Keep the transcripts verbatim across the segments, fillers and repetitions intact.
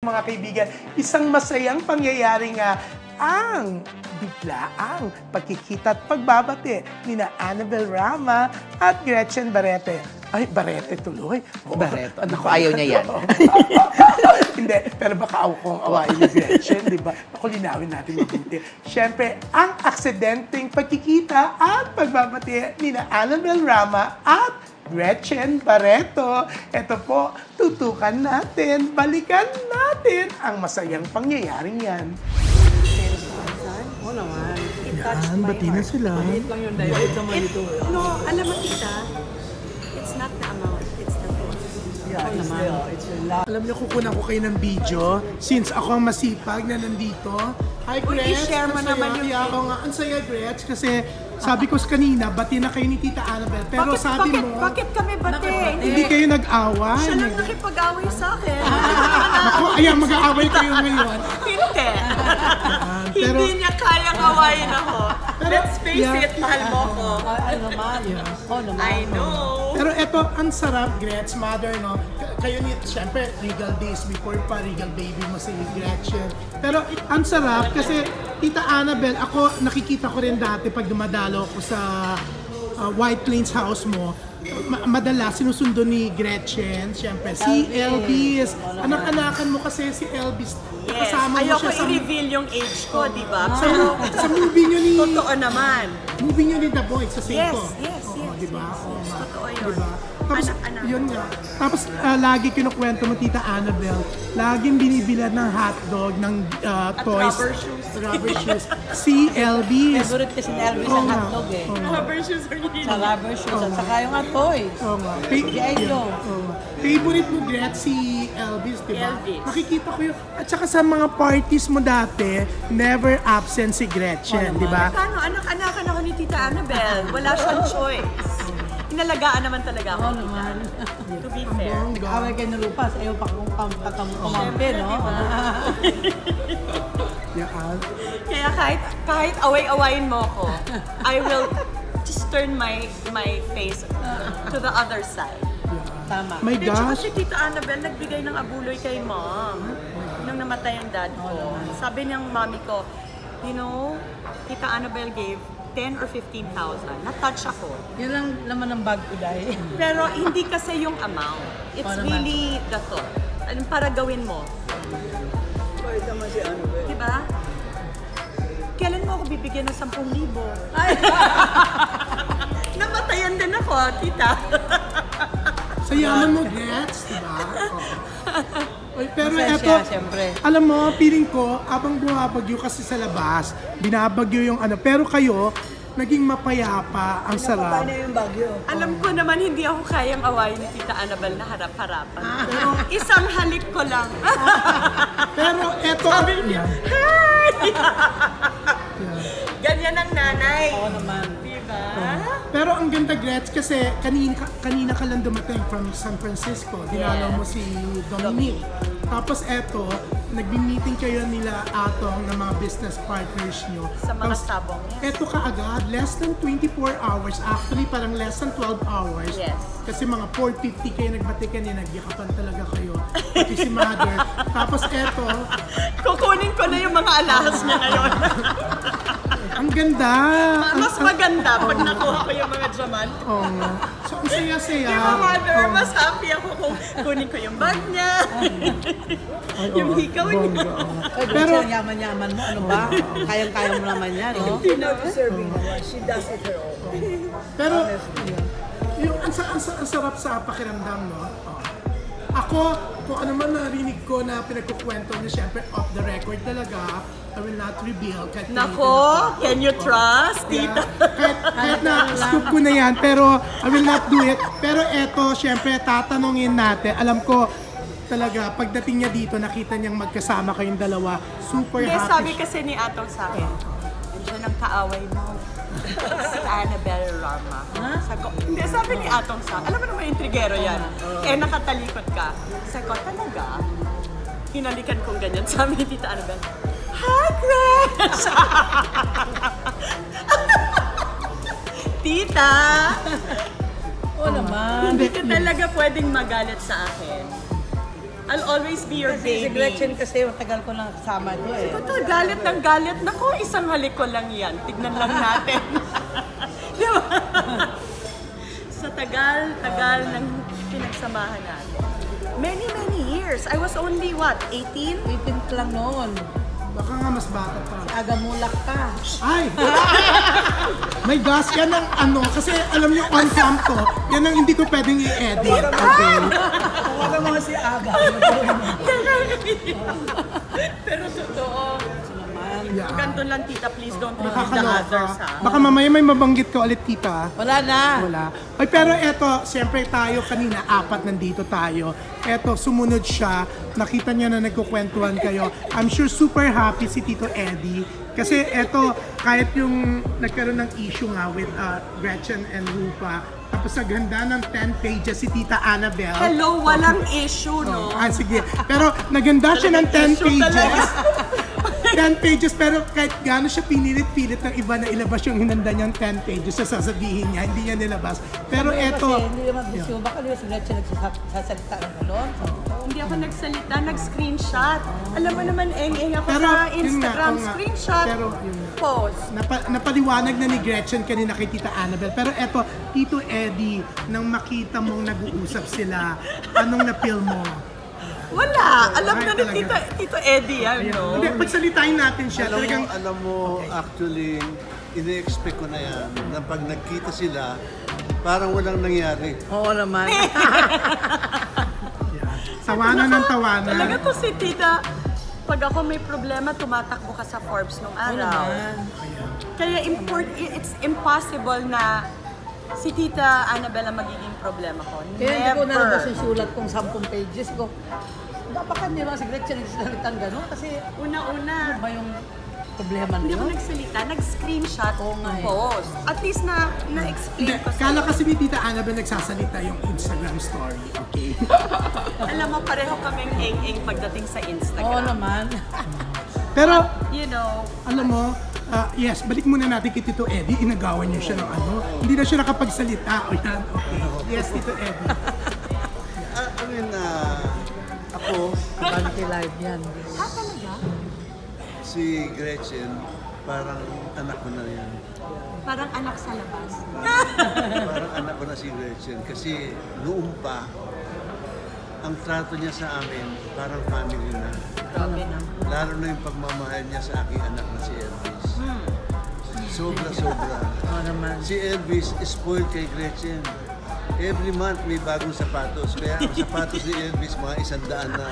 Mga kaibigan, isang masayang pangyayari nga ang biglaang pagkikita at pagbabati ni na Annabel Rama at Gretchen Barrete. Ay, Barrete tuloy. Oh, Barrete. Naku, ayaw niya yan. Hindi, pero baka ako kung awain ni Gretchen, di ba? Ako linawin natin mabuti. Siyempre, ang aksidenteng pagkikita at pagbabati ni na Annabel Rama at Gretchen Barreto. Ito po, tutukan natin, balikan natin ang masayang pangyayaring yan. Oo naman. Yan, bati na sila. Maliit lang yung direct naman ito. No, alam mo tita, it's not the amount, it's the thought. Yeah, it's still, it's a lot. Alam niyo, kukunan ko kayo ng video since ako ang masipag na nandito. Hi, Uy, Gretch! i-share mo Ang saya. naman yung Kaya ako nga, ang saya, Gretch, kasi sabi ko kanina, bati na kayo ni Tita Annabel. Pero bakit, sabi bakit, mo, bakit kami bate? hindi kayo nag-away. Siya lang nakipag-away sa akin. Ako, ayan, mag-aaway kayo ngayon. Hindi. pero- Hindi niya kayang awayin ako. Let's face yeah. it, mahal mo ko. Ay, naman. Oo naman. I know. Pero eto, ang sarap, Gretch, mother, no? K- Kayo ni, syempre, Regal Days before pa, Regal Baby mo si Gretchen. Pero ang sarap kasi, Tita Annabel, ako nakikita ko rin dati pag dumadalo ako sa uh, White Plains house mo, ma- madalas sinusundo ni Gretchen, syempre, si Elvis. Anak-anakan mo kasi si Elvis. Yes, Kasama mo ayoko siya sa, i-reveal yung age ko, di ba? sa, Pero, sa movie nyo ni, totoo naman. movie nyo ni The Boys sa Yes, Cinco. yes, Oo, yes. diba? yes, Oo yes. nga. Totoo yun. Diba? Tapos, Anak-anak. yun nga. Tapos, uh, lagi kinukwento mo, Tita Annabel, laging binibilad ng hotdog, ng uh, At toys. rubber shoes. Rubber shoes. Si Elvis. Favorite kasi ni Elvis Oo ang nga. hotdog eh. Oo nga. Rubber shoes are yun. Sa rubber shoes at saka yung nga toys. Oo nga. Fa- G I. Joe. Oo. Favorite mo, Gret, si Elvis, di ba? Elvis. Nakikita ko yun. At saka sa mga parties mo dati, never absent si Gretchen, di ba? Paano? Anak-anakan ako ni Tita Annabel. Wala siyang choice. Inalagaan naman talaga ako. Oo naman. To be fair. Bongga. Away kayo ng lupas, ayaw pa kung kumampi, no? Yan. Kaya kahit kahit away-awayin mo ako, I will just turn my my face to the other side. Tama. My Hindi, tsaka gosh. si Tita Annabel nagbigay ng abuloy kay mom nung namatay ang dad ko. Sabi niyang mami ko, you know, Tita Annabel gave ten or fifteen thousand. Na-touch ako. Yun lang naman ang bag ko dahil. Pero hindi kasi yung amount. It's Oo naman. really the thought. Ano para gawin mo? Kahit naman si Annabel. Diba? Kailan mo ako bibigyan ng sampung libo? Namatayan din ako, tita. Sa yaman mo, Gretch, di ba? Oy, pero Masaya eto, siya, siyempre. alam mo, feeling ko, abang bumabagyo kasi sa labas, binabagyo yung ano, pero kayo, naging mapayapa, ang sarap. yung bagyo. Alam ko naman hindi ako kayang awayin ni Tita Annabel na harap-harapan. Pero isang halik ko lang. Pero eto, Sabi niya, hi! Yeah. Ganyan ang nanay. Oo naman. Diba? Pero ang ganda, Gretch, kasi kanina, kanina ka lang dumating from San Francisco. Dinalaw Yes. mo si Dominic. Tapos eto, nagbi-meeting kayo nila Atong ng mga business partners nyo. Sa mga Tapos, sabong. eto ka agad, less than twenty-four hours. Actually, parang less than twelve hours. Yes. Kasi mga four fifty kayo nagbati kanina, nagyakapan talaga kayo. Pati si Mother. Tapos eto, Kukunin ko na yung mga alahas niya ngayon. ang ganda. Mas maganda pag nakuha ko yung mga diamante. Oo nga. So, ang saya-saya. Di ba, mother? Oo. Mas happy ako kung kunin ko yung bag niya. Ay, yung oo, hikaw bongga, niya. oo. Ay, Pero- pero ang yaman-yaman mo, ano ba? Kayang-kaya mo naman yan, no? Deserving naman. She does it her own. Pero, yung ang, sa- ang, sa- ang sarap sa pakiramdam, no? Oh. Ako, kung ano man narinig ko na pinagkukwento niyo, syempre off the record talaga, I will not reveal. Kahit Nako, pilitin ako. can you trust, Yeah. tita? Kahit, kahit na scoop ko na yan, pero I will not do it. Pero eto, syempre, tatanungin natin. Alam ko, talaga, pagdating niya dito, nakita niyang magkasama kayong dalawa. Super Hindi, happy. sabi kasi ni Atong sa akin, siya ng kaaway mo. Si Annabel Rama. Sabi ko, hindi, sabi ni Atong sa alam mo naman intrigero yan. Eh, nakatalikod ka. Sabi ko, talaga? Hinalikan kong ganyan. Sabi ni Tita Annabel, hi, Grace! Tita! Oo naman. Hindi ka talaga pwedeng magalit sa akin. I'll always be your Kasi si baby. Gretchen kasi matagal ko lang kasama ito eh. Ito, galit ng galit. Naku, isang halik ko lang yan. Tignan lang natin. Di ba? Sa tagal, tagal ng pinagsamahan natin. Many, many years. I was only, what, eighteen? eighteen ka lang noon. Baka nga mas bata pa. Si Aga Mulak ka. Ay! May gas yan ang ano, kasi alam niyo on cam to, yan ang hindi ko pwedeng i-edit. Okay? Tawagan mo si Aga. Pero totoo. Yeah. Ganto lang, tita, please don't repeat the Nakakaloka. others, ha? Baka mamaya may mabanggit ka ulit, tita. Wala na. Wala. Ay, pero eto, siyempre tayo kanina, apat nandito tayo. Eto, sumunod siya. Nakita niyo na nagkukwentuhan kayo. I'm sure super happy si Tito Eddie. Kasi eto, kahit yung nagkaroon ng issue nga with uh, Gretchen and Rupa, tapos sa ganda ng ten pages si Tita Annabel. Hello, walang issue, no? Ah, sige. Pero naganda siya ng ten Issue talaga. pages. ten pages, pero kahit gano'n siya pinilit-pilit ng iba na ilabas yung hinanda niyang ten pages sa sasabihin niya, hindi niya nilabas. Pero eto, Kasi hindi naman gusto. Baka di ba si Gretchen nagsasalita ng galon? Hindi ako nagsalita, nag-screenshot. Alam mo naman, eng-eng ako Pero, sa yun nga, Instagram, oo nga. screenshot, Pero, yun nga. post. napa, napaliwanag na ni Gretchen kanina kay Tita Annabel. Pero eto, Tito Eddie, nang makita mong nag-uusap sila, anong na-feel mo? Wala! Alam Ay, na ni talaga. Tito, Tito Eddie yan, no? Hindi, pagsalitain natin siya. Alam mo, Talagang, alam mo, actually, ini-expect ko na yan, na pag nagkita sila, parang walang nangyari. Oo naman. tawanan ng tawanan. Talaga to si Tita. Pag ako may problema, tumatakbo ka sa Forbes nung Oo araw. naman. Kaya import, it's impossible na si Tita Annabel ang magiging problema ko. Kaya hindi ko nalabas Never. yung sulat kong ten pages ko. Baka hindi naman si Gretchen nagsasalita ng gano'n kasi Una-una, ano ba yung problema na hindi ako yun? nagsalita, nag-screenshot Oo nga eh. post. At least na, na-explain Hindi, ko kala sa'yo. kasi ni Tita Annabel nagsasalita yung Instagram story. Okay. Alam mo, pareho kaming eng-eng pagdating sa Instagram. Oo naman. Pero, You know, alam mo, ah, yes, balik muna natin kay Tito Eddie. Inagawan niyo siya ng ano. Hindi na siya nakapagsalita. O yan, okay. Yes, Tito Eddie. I, I mean, ah, ako, Vanity Live yan. ah, talaga? si Gretchen, parang anak ko na yan. Parang anak sa labas. Parang anak ko na si Gretchen. Kasi noon pa, ang trato niya sa amin, parang family na. Grabe na. Lalo na yung pagmamahal niya sa aking anak na si Elvis. Sobra-sobra. Oo naman. Si Elvis spoiled kay Gretchen. Every month may bagong sapatos. Kaya ang sapatos ni Elvis, mga isang daan na.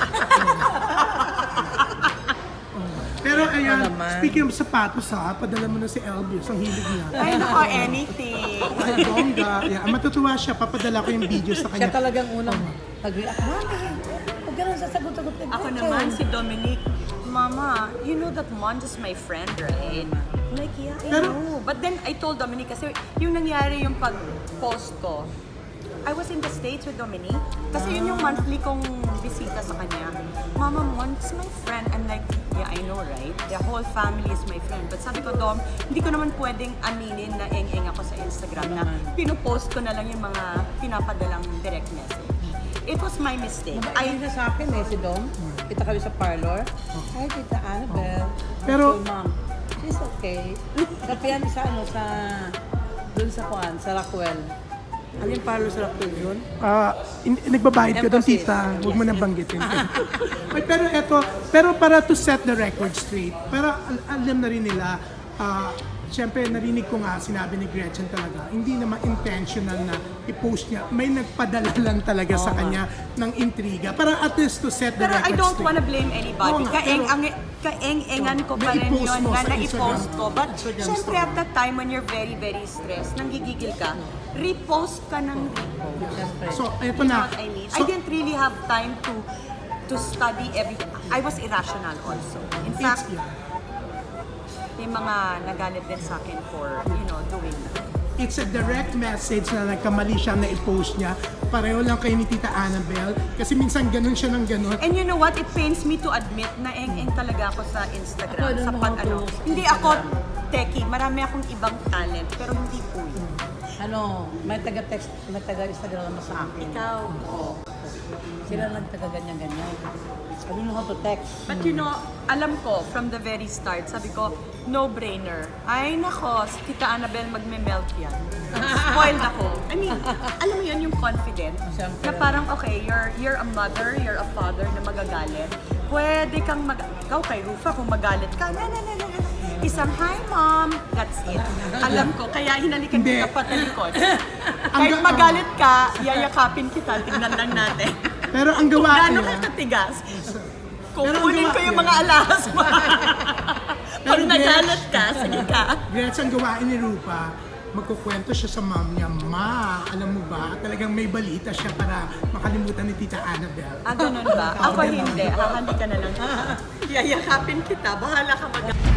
Pero ayan, Oo naman. speaking of sapatos ha, padala mo na si Elvis, ang hilig niya. Ay, nako, anything. Ay, bongga. Yeah, matutuwa siya, papadala ko yung video sa Siya kanya. talagang unang nag-react. Mami, huwag ganun sasagot-sagot kay Ako Gretchen. naman, si Dominic, Mama, you know that Mon's is my friend, right? I'm like, yeah, I Pero- know. But then, I told Dominic, kasi yung nangyari yung pag-post ko, I was in the States with Dominic. Kasi yun yung monthly kong bisita sa kanya. Mama, Mon's my friend. I'm like, yeah, I know, right? The whole family is my friend. But sabi ko, Dom, hindi ko naman pwedeng aminin na eng-eng ako sa Instagram na pinupost ko na lang yung mga pinapadalang direct message. It was my mistake. Ay, I na sa akin eh, si Dom. Kita kami sa parlor. Hi, Tita Annabel. Pero- So, Mom, she's okay. Kapiyan sa ano, sa... Dun sa Juan, sa Rockwell. Ano yung parlor sa Rockwell yun? Ah, in- nagbabayad ka doon, Emphasis. tita. Huwag mo nang banggitin. Ay, pero eto, pero para to set the record straight, para al- alam na rin nila, ah, siyempre narinig ko nga, sinabi ni Gretchen talaga, hindi naman intentional na i-post niya. May nagpadala lang talaga sa kanya ng intriga. Para at least to set the Pero record I don't straight. wanna blame anybody. Oo nga, Kaeng, pero- ang, kaeng-engan ko pa rin Na-i-post yun mo na sa na-i-post Instagram. ko. But Instagram syempre story. at that time when you're very, very stressed, nanggigigil ka, repost ka ng repost. Siyempre. So, eto You know na. what I mean? I So, didn't really have time to to study everything. I was irrational also. In fact, it's, may mga nagalit din sa akin for, you know, doing that. it's a direct message na nagkamali siya na i-post niya. Pareho lang kayo ni Tita Annabel. Kasi minsan ganun siya ng ganun. And you know what? It pains me to admit na eng-eng talaga ako sa Instagram. Ako, sa ano pag mo ano. ako sa Hindi ako techie. Marami akong ibang talent. Pero hindi po yun. Ano, may taga-text, may taga-Instagram naman sa akin. Ikaw. Oo. ko. Sila lang taga ganyan-ganyan. I don't know how to text. But you know, alam ko from the very start, sabi ko, no-brainer. Ay nako, si Tita Annabel magme-melt yan. Spoiled ako. I mean, alam mo yun yung confident Siyempre. na parang okay, you're you're a mother, you're a father na magagalit. Pwede kang mag... Ikaw kay Rufa, kung magalit ka, na na na na na. Isang hi mom, that's it. Alam ko, kaya hinalikan Hindi. kita patalikod. Kahit Hanggang- magalit ka, yayakapin kita, tignan lang natin. Pero ang Kung gawa gaano niya, ka katigas, Pero ang kukunin gawa ko yung niya- mga alahas mo. Pag Pero nagalit ka, sige ka. Gretch, ang gawain ni Rupa, magkukwento siya sa mom niya, Ma, alam mo ba, talagang may balita siya para makalimutan ni Tita Annabel. Ah, ganun ba? Ako hindi. Hahandi ka na lang. Yayakapin kita. Bahala ka mag-